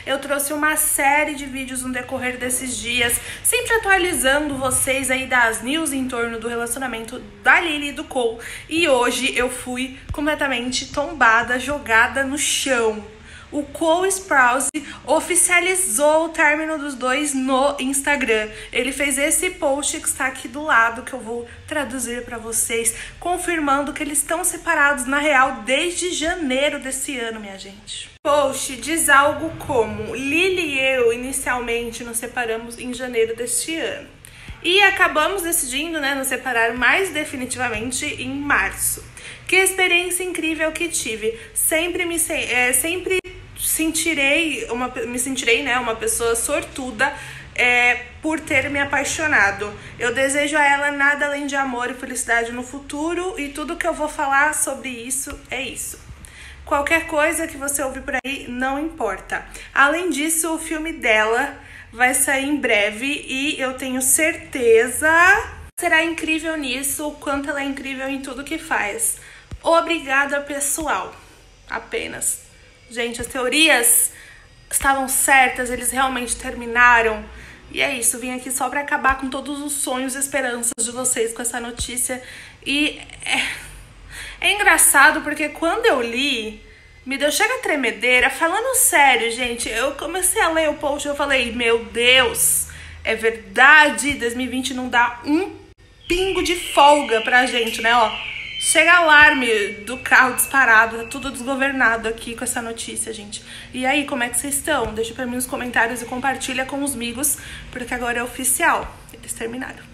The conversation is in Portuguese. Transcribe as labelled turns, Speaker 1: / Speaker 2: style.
Speaker 1: Eu trouxe uma série de vídeos no decorrer desses dias, sempre atualizando vocês aí das news em torno do relacionamento da Lily e do Cole. E hoje eu fui completamente tombada, jogada no chão. O Cole Sprouse oficializou o término dos dois no Instagram. Ele fez esse post que está aqui do lado, que eu vou traduzir para vocês, confirmando que eles estão separados, na real, desde janeiro desse ano, minha gente. O post diz algo como: Lily e eu inicialmente nos separamos em janeiro deste ano. E acabamos decidindo, nos separar mais definitivamente em março. Que experiência incrível que tive. Sempre me sentirei uma pessoa sortuda por ter me apaixonado. Eu desejo a ela nada além de amor e felicidade no futuro, e tudo que eu vou falar sobre isso é isso. Qualquer coisa que você ouvir por aí não importa. Além disso, o filme dela vai sair em breve e eu tenho certeza será incrível nisso, o quanto ela é incrível em tudo que faz. Obrigada, pessoal. Apenas. Gente, as teorias estavam certas, eles realmente terminaram. E é isso, vim aqui só pra acabar com todos os sonhos e esperanças de vocês com essa notícia. E é engraçado porque quando eu li, me deu chega tremedeira. Falando sério, gente, eu comecei a ler o post e eu falei, meu Deus, é verdade, 2020 não dá um pingo de folga pra gente, né, ó. Chega alarme do carro disparado, tá tudo desgovernado aqui com essa notícia, gente. E aí, como é que vocês estão? Deixa pra mim nos comentários e compartilha com os amigos, porque agora é oficial, eles terminaram.